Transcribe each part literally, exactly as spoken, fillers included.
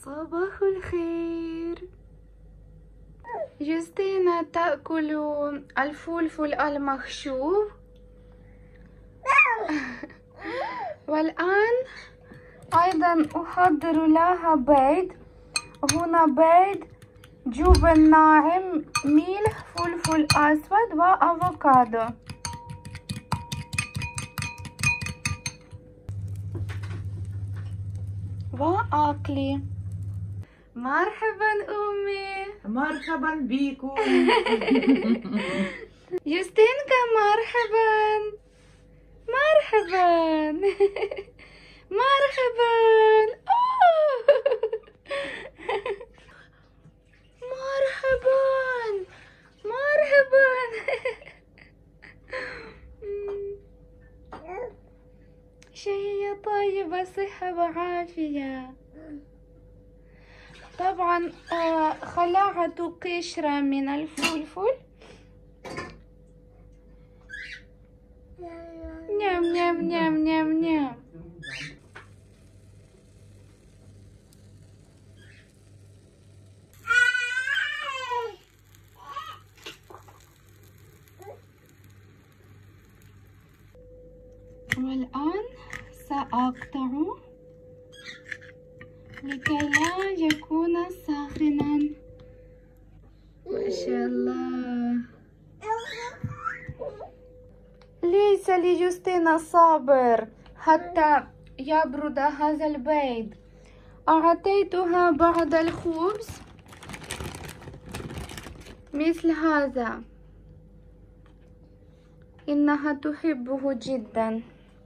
صباح الخير. جوستينا تأكل الفلفل المخشوب والآن أيضا أحضر لها بيض. هنا بيض، جبن ناعم، ملح، فلفل أسود وأفوكادو. وأكلي. مرحبا أمي. مرحبا بيكم. جوستينكا مرحبا مرحبا مرحبا. مرحبا مرحبا. شهية طيبة، صحة وعافية. طبعا آه خلعت قشرة من الفلفل. نعم نعم نعم نعم نعم. والآن سأقطع لكي لا يكون ساخنا. ما شاء الله. ليس لجوستينا صبر حتى يبرد هذا البيض. أعطيتها بعض الخبز مثل هذا، إنها تحبه جدا.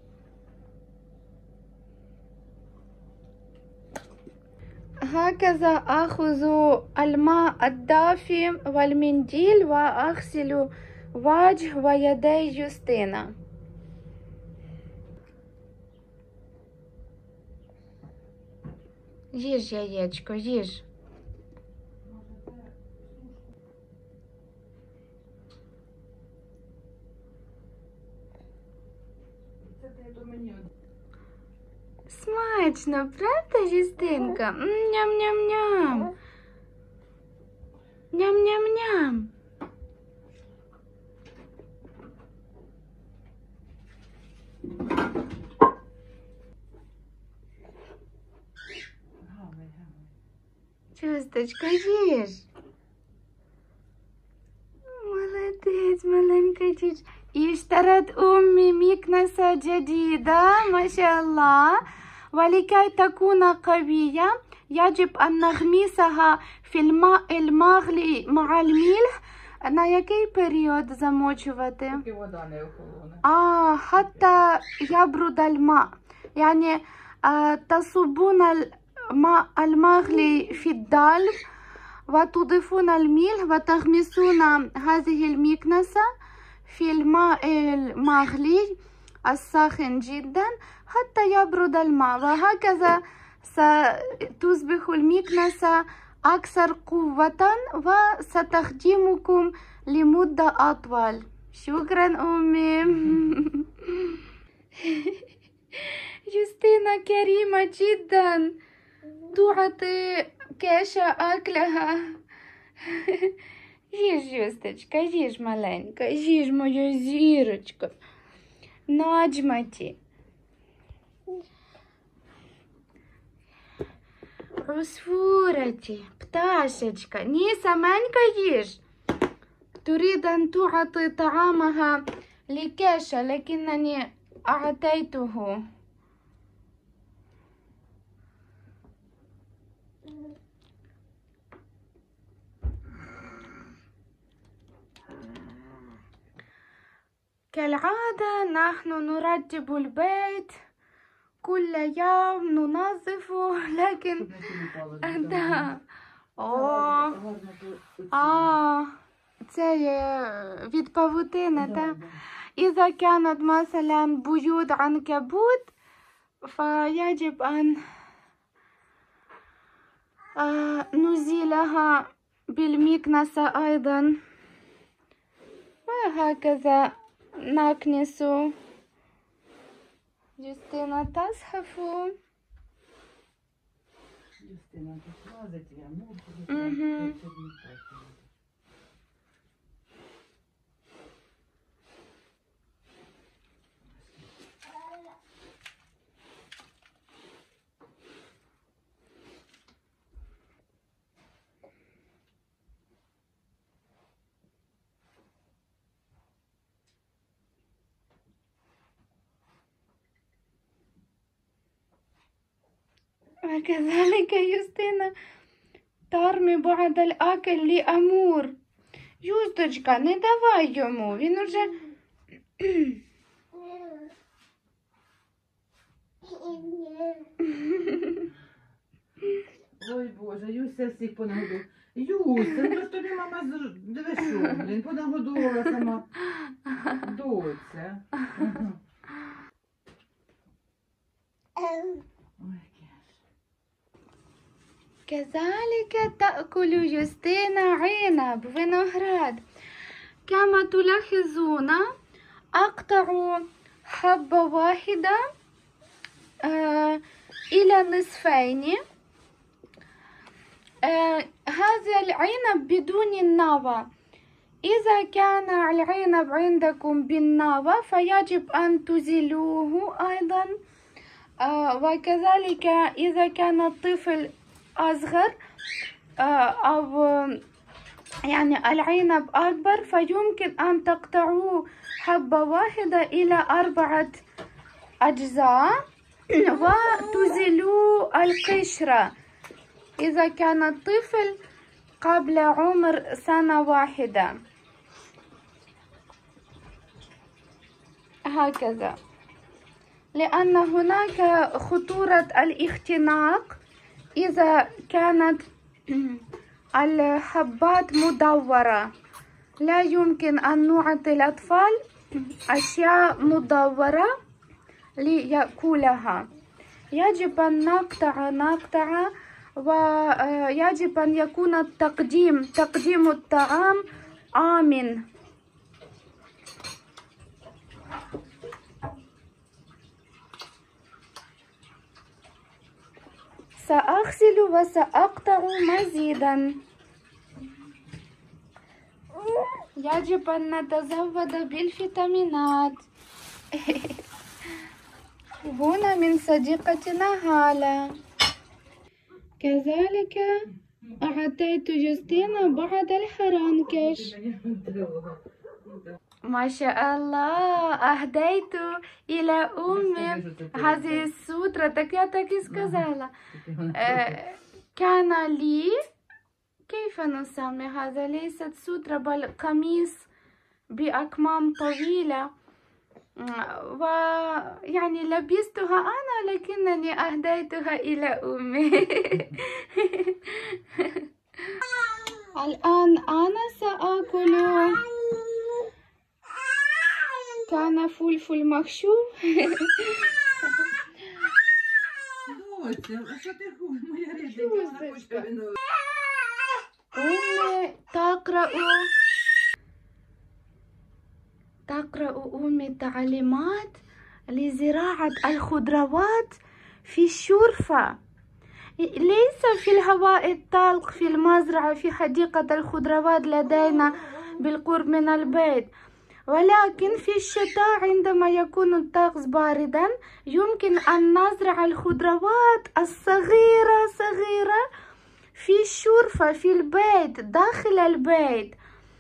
هكذا أخذ الماء الدافئ والمنديل وأغسل وجه ويدي جوستينا. Їж, яєчко, їж. Смачно, правда, Жустинка? Ням-ням-ням. Ням-ням-ням. Чусточка, їж. Молодець, маленька діч. اشترت أمي مكنسة جديدة ما شاء الله. ولكي تكون قوية يجب أن نغمسها في الماء المغلي مع الملح. На який період замочувати? آه حتى يبرد الماء. يعني آه تصبون الماء المغلي في الدلو وتضيفون الملح وتغمسون هذه المكنسة في الماء المغلي الساخن جدا حتى يبرد الماء، وهكذا ستصبح المكنسة أكثر قوة وستخدمكم لمدة أطول. شكرا أمي. جوستينا كريمة جدا، تعطي كيشة أكلها. Їж, Жусточка, їж, маленька, їж, моя зірочка. Наджматі. عصفورتي، пташечка. ні, саменька їж. تريد أن تعطي طعامها لكيشة لكنني أعطيته. كالعادة نحن نرتب البيت كل يوم، ننظفه، لكن أنت أوه آه це від павутини, та إذا كانت مثلا بيوت عنكبوت فيجب أن نزيلها بالمكنسة أيضا، وهكذا نكنس. جوستينا تزحف. Юстина, тут лазить я, ну, Мгм. وكذلك Юстина ترمي بعد الأكل لأمور. Юсточка, не давай йому, він уже... Ой, Боже, Юся всіх понагодувала. Юся, ну ж тобі мама з- диви що, блін, понагодувала сама. Доця. Ага. Ой, Кеш. كذلك تأكل يوستينا عنب ونهراد. كما تلاحظون أقطع حبة واحدة آه إلى نصفين. آه هذا العنب بدون النوى. إذا كان العنب عندكم بالنوى فيجب أن تزيلوه أيضا. آه وكذلك إذا كان الطفل أصغر آه أو يعني العنب أكبر فيمكن أن تقطعوه حبة واحدة إلى أربعة أجزاء وتزيلوا القشرة إذا كان الطفل قبل عمر سنة واحدة. هكذا، لأن هناك خطورة الاختناق إذا كانت الحبات مدورة. لا يمكن أن نعطي الأطفال أشياء مدورة ليأكلها. يجب أن نقطع نقطع ويجب أن يكون التقديم تقديم الطعام آمن. سأغسل وسأقطع مزيدا. يجب أن نتزود بالفيتامينات. هنا من صديقتنا هالة. كذلك أعطيت يوستينا بعض الحرنكش. ما شاء الله، أهديت إلى أمي هذه السوترة. так я так и сказала. كان لي كيف نسمي هذا؟ ليست سوترة بل قميص بأكمام طويلة، ويعني لبستها أنا لكنني أهديتها إلى أمي. الآن أنا سأكل. كان فلفل مخشوب. Доця, а що ти хочеш, моя рідненька, вона хоче повинна. أمي تقرأ تقرأ أمي تعليمات لزراعة الخضروات في الشرفة، ليس في الهواء الطلق في المزرعة في حديقة الخضروات لدينا بالقرب من البيت، ولكن في الشتاء عندما يكون الطقس باردا يمكن أن نزرع الخضروات الصغيرة صغيرة في الشرفة في البيت داخل البيت.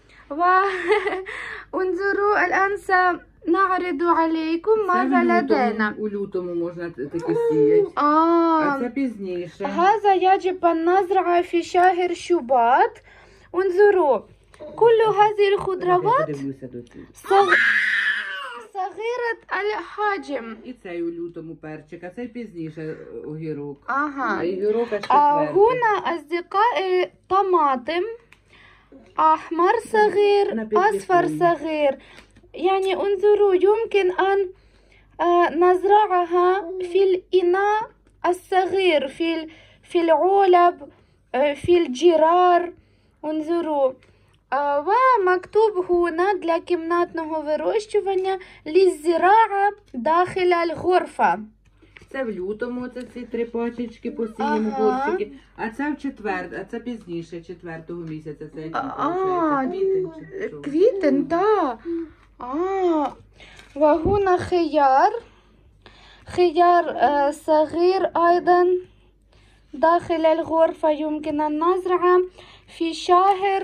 وانظروا الآن سنعرض عليكم ماذا لدينا. У лютому можна таке сіяти, а це пізніше. هذا يجب أن نزرع في شهر شباط. انظروا كل هذه الخضروات صغ... صغيرة الحجم. І цей у лютому перчик, а цей пізніше огірок. Ага. А огірок аж آه четвертий. هنا أصدقائي طماطم أحمر صغير أصفر صغير. يعني انظروا يمكن أن آه نزرعها في الإناء الصغير في في العلب آه في الجرار. انظروا آه ومكتوب هنا для кімнатного вирощування للزراعة داخل الغرفة. Це в лютому, це ці три пачечки посіємо Ага. горщики. А це в четвер, а це пізніше, четвертого місяця. Це який А, виходить? Квітень чи що? كويتن да آه وهنا خيار خيار آه صغير أيضا داخل الغرفة يمكن أن نزرعه في شهر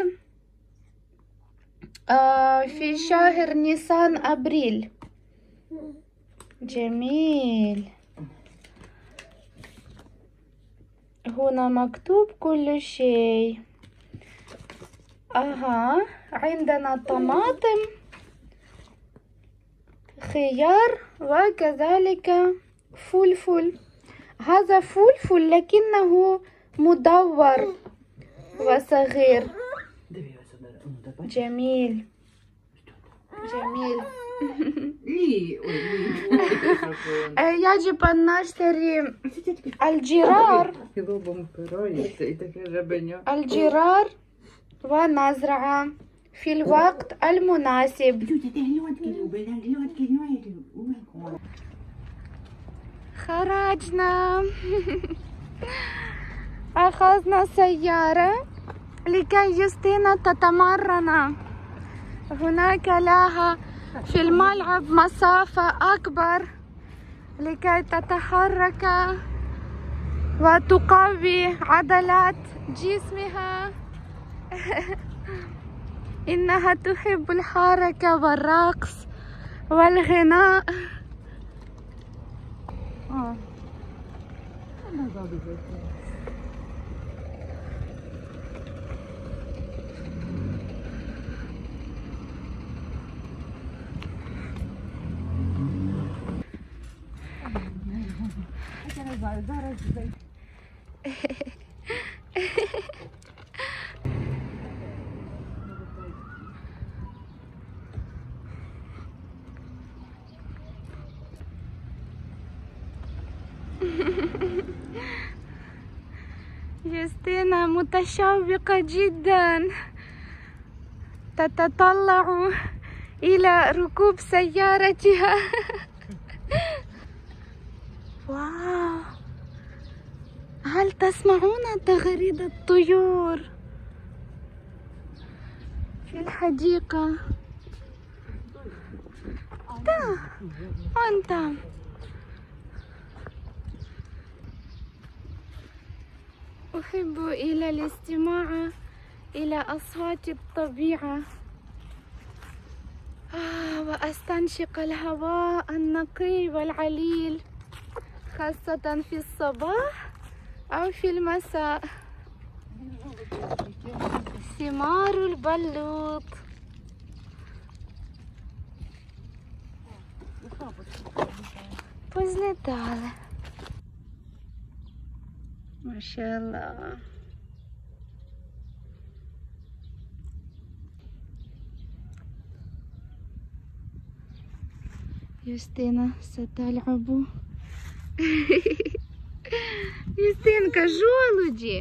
آه في شهر نيسان أبريل جميل هنا مكتوب كل شيء أها عندنا طماطم خيار وكذلك فلفل هذا فلفل لكنه مدور وصغير جميل جميل Лі, ой, лі. آه، يجب أن نشتري الجرار Лобом впирається і таке жабеня. الجرار ونزرعه في الوقت المناسب خرجنا أخذنا سيارة لكي يوستينا تتمرن هناك لها في الملعب مسافة أكبر لكي تتحرك وتقوي عضلات جسمها إنها تحب الحركة والرقص والغناء آه. يوستينا متشوقة جدا تتطلع إلى ركوب سيارتها واو هل تسمعون تغريد الطيور في الحديقة؟ تا أنت أحب إلى الاستماع إلى أصوات الطبيعة آه وأستنشق الهواء النقي والعليل خاصة في الصباح أو في المساء ثمار البلوط позлетали. Машаллах. Юстина ستلعب. Юстинка, жолуді.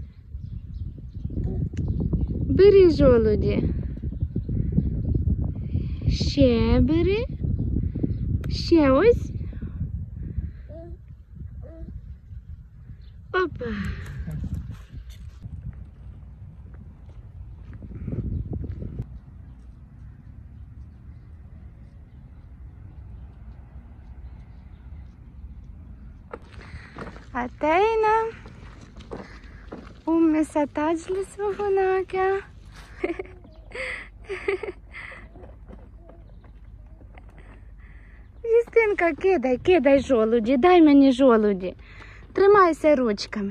Бери жолуді. Ще бери. Ще ось. Опа. أتينا. أمي ستجلس هناك. Юстинка, кидай, кидай жолуді, дай мені жолуді. Тримайся ручками.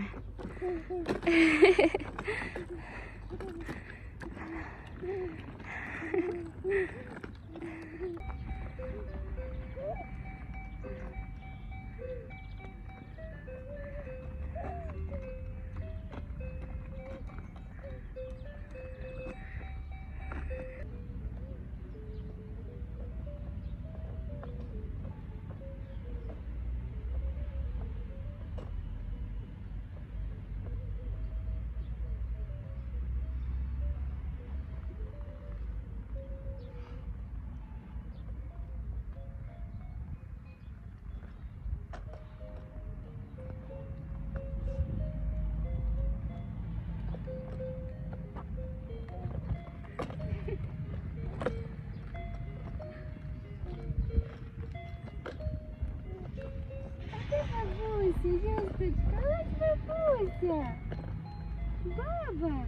Баба.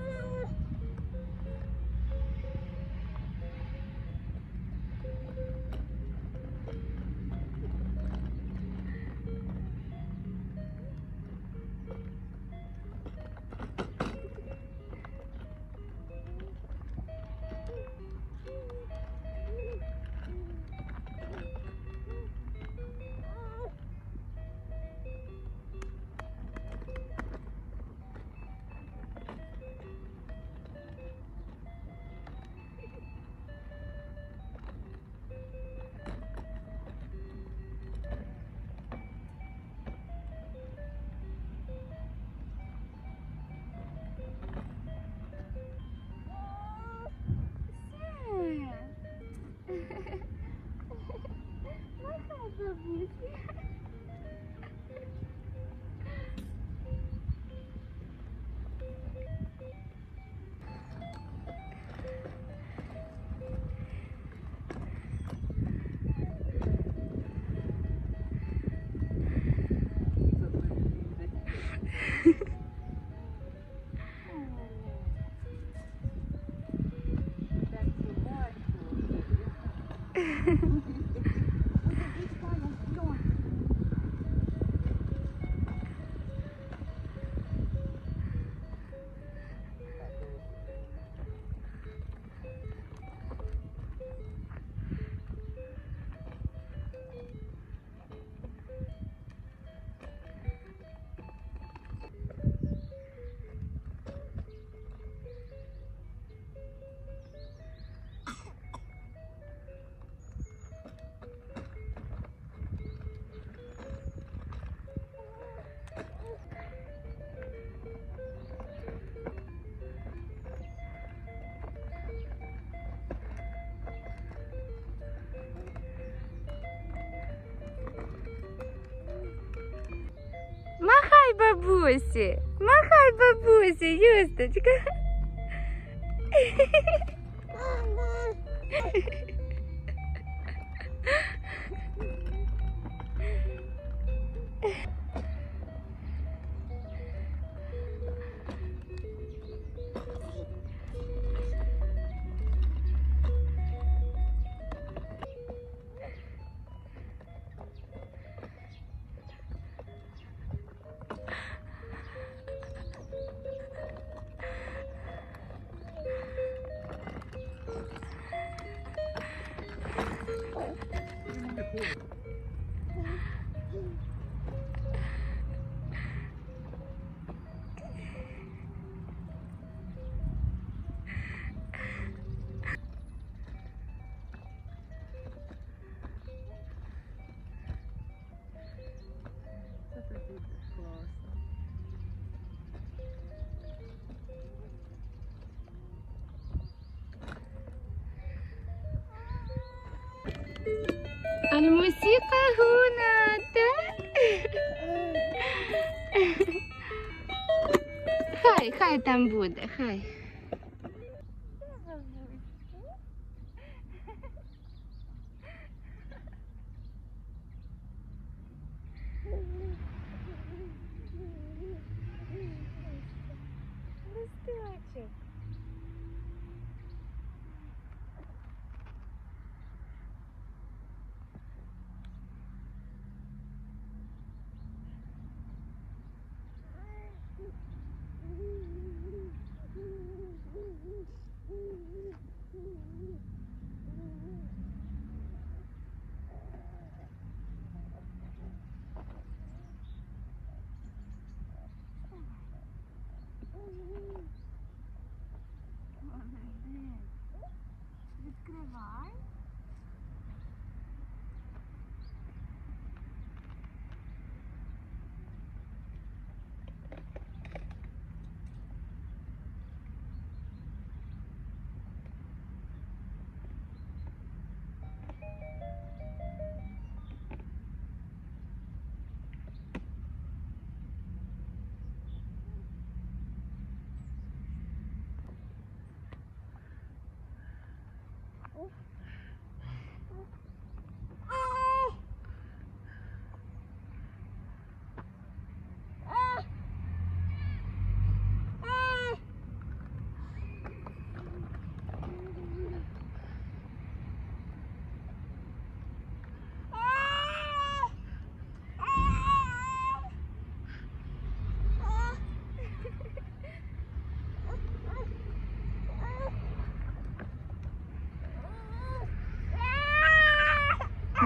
Махай бабусі. Махай бабусі, махай бабусі, Юсточка. الموسيقى هنا. Хай, хай там буде, хай. Листочок.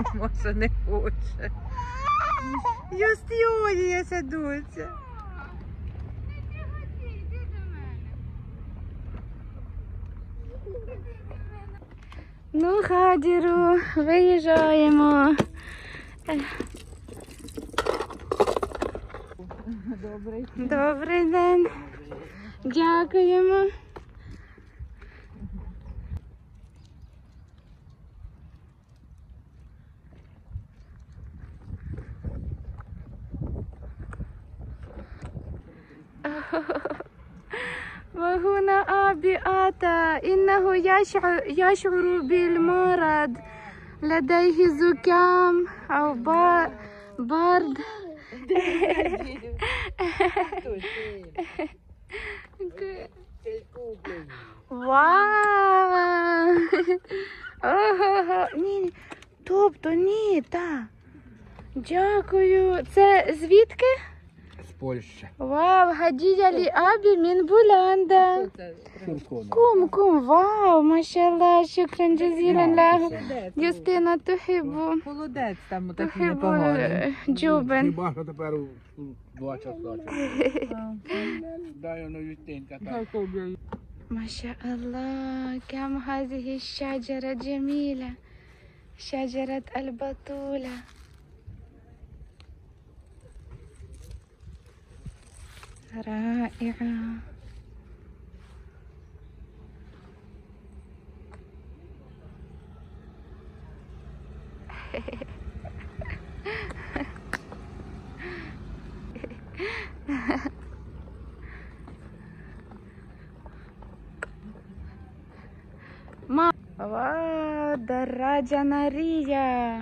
Маша не хоче. Юстіоні садуться. Ну, Хадіру, виїжджаємо. Добрий. Добрий день. Дякуємо. وهنا أبي أتى إنه يشعر, يشعر بالمرض لديه زكام أو بار برد Вау! Ого! Ні, тобто ні, та. Дякую. Це звідки? З Польщі. Вау, гадія лі абі мін булянда. Кум, кум, вау, машаллах, шукран джазілан лаху. Юстина тухибу. Холодець там такий Тухибу непоганий. джубен. Хіба що тепер у два часа. Дай воно відтінка так. ما شاء الله كم هذه الشجرة جميلة شجرة البطولة رائعة ما واو دراجة نارية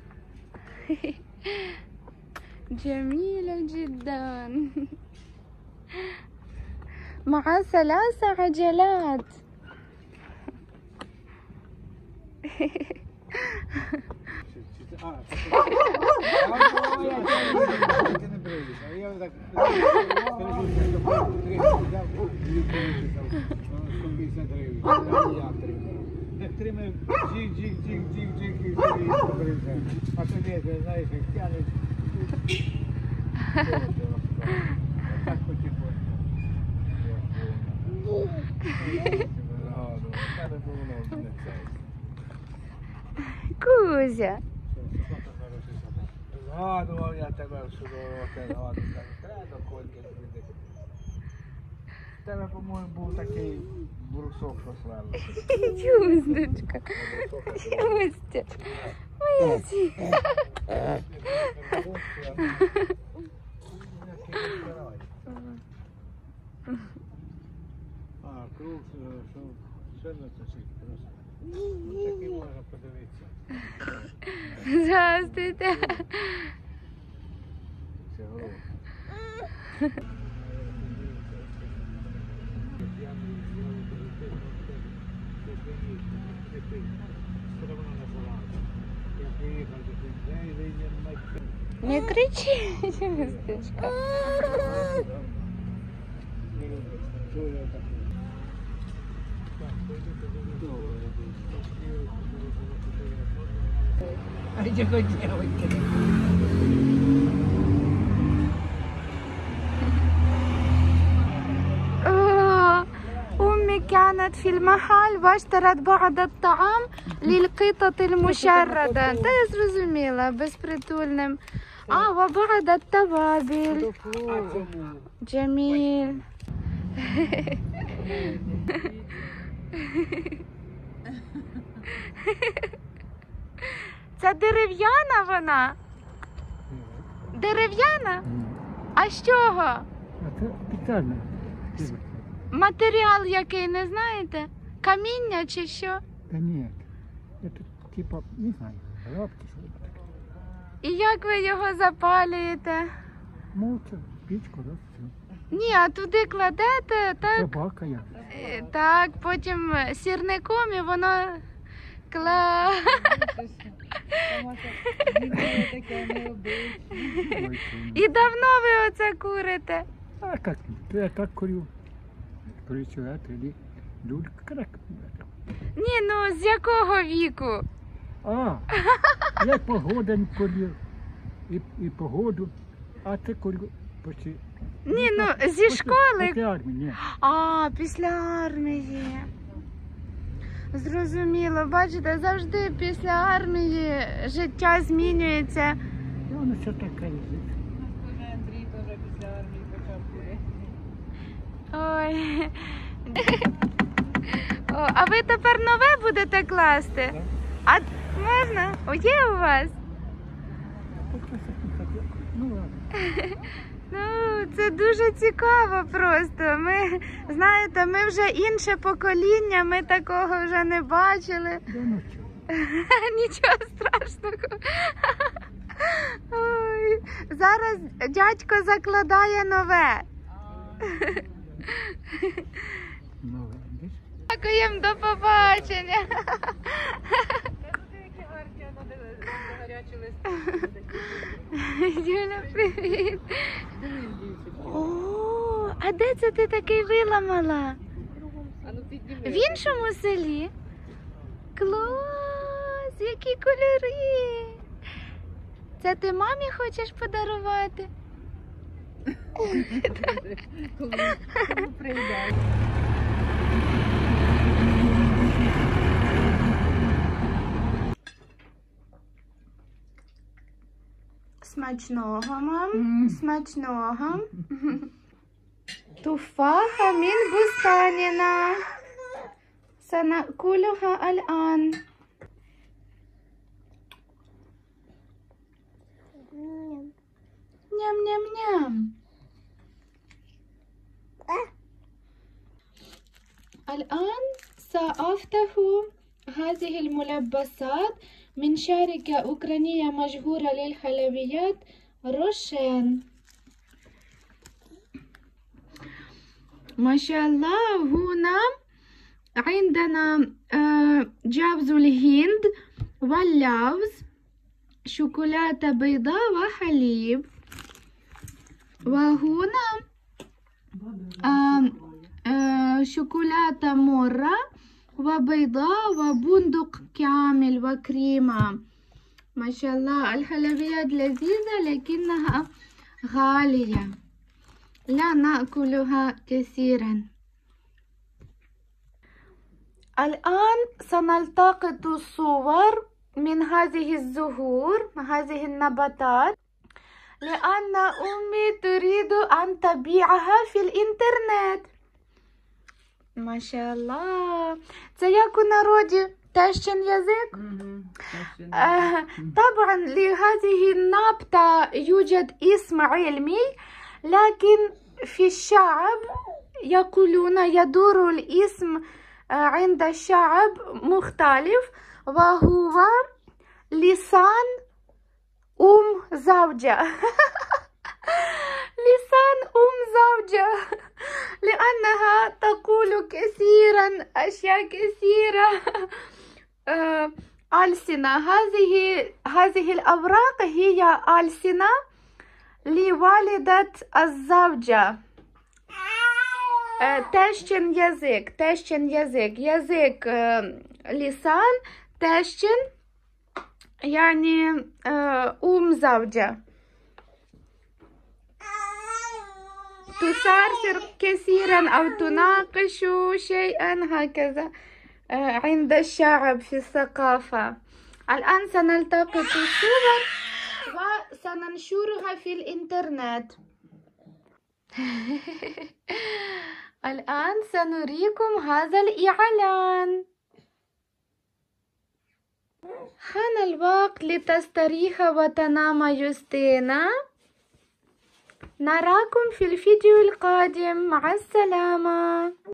جميلة جدا مع ثلاث عجلات Тримай джик-джик-джик-джик-джик, а тоді, знаєш, як тянеш. Так потихоньку. Кузя. Згадував я тебе в судовому згадував. Треба до кольки зробити. В тебе, по-моєму, був такий брусок, що славив. Юздочка. Юстя. Моя ці. А, круг, що ще не тосить просто. Ну, такий можна подивитися. Здравствуйте. Це головне. Не кричи, Юсточка. А чого дівчинки? أمي كانت في المحل واشترت بعض الطعام للقطط المشردة. Та я зрозуміла, безпритульним. А, وبعض التوابل. جميل. Це дерев'яна вона? Дерев'яна? А з чого? А це спеціально. Матеріал який, не знаєте? Каміння чи що? Да нет, это типа, не знаю, лапки что-то. І як ви його запалюєте? Молча, печку, да, все. Ні, а туди кладете, так? Собака я. Е, Так, потім сірником і воно кла. Ой, І давно ви оце курите? а как, я как курю? Курю сигареты или люлька, как? Ні, ну з якого віку? А, я погода не курю, і, і погоду, а ти курю почти. Ні, ну зі Після- школи. Після армії, ні. А, після армії. Зрозуміло, бачите, завжди після армії життя змінюється. Ну, воно все таке язик. Тоже Андрій теж після армії почав курити. Ой. О, а ви тепер нове будете класти? Так. А можна? О, є у вас? Ну ладно. Ну, це дуже цікаво просто. Ми, знаєте, ми вже інше покоління, ми такого вже не бачили. Да ну чого. Нічого страшного. Ой, зараз дядько закладає нове. Ну, видиш? Дякуємо, до побачення. Які гарні, воно гарячі листи. Юля, привіт. О, а де це ти такий виламала? А ну підніми. В іншому селі? Клас, які кольори. Це ти мамі хочеш подарувати? Коли, коли прийде. Смачного, мам. Смачного. Туфаха мін бустаніна. Санакулюха аль-ан. Ням-ням-ням. الآن سأفتح هذه الملبسات من شركة أوكرانية مشهورة للحلويات روشين. ما شاء الله هنا عندنا جوز الهند واللوز، شوكولاتة بيضاء وحليب، وهنا شوكولاتة مرة وبيضاء وبندق كامل وكريمة. ما شاء الله الحلويات لذيذة لكنها غالية، لا نأكلها كثيرا. الآن سنلتقط صور من هذه الزهور، هذه النباتات، لأن أمي تريد أن تبيعها في الإنترنت. ما شاء الله. це як у народі тещин язик. آه طبعا لهذه النبتة يوجد اسم علمي، لكن في الشعب يقولون يدور الاسم عند الشعب مختلف، وهو لسان أم زوجة. لسان أم زوجة، لأنها تقول كثيرا أشياء كثيرة. ألسنة، هذه هذه الأوراق هي ألسنة لوالدة الزوجة. تشن يزيك، تشن يزيك، يزيك لسان، تشن يعني أم زوجة. تسرسر كثيرا أو تناقش شيئا هكذا عند الشعب في الثقافة. الآن سنلتقط الصور وسننشرها في الإنترنت. الآن سنريكم هذا الإعلان. حان الوقت لتستريح وتنام يوستينا. نراكم في الفيديو القادم. مع السلامة.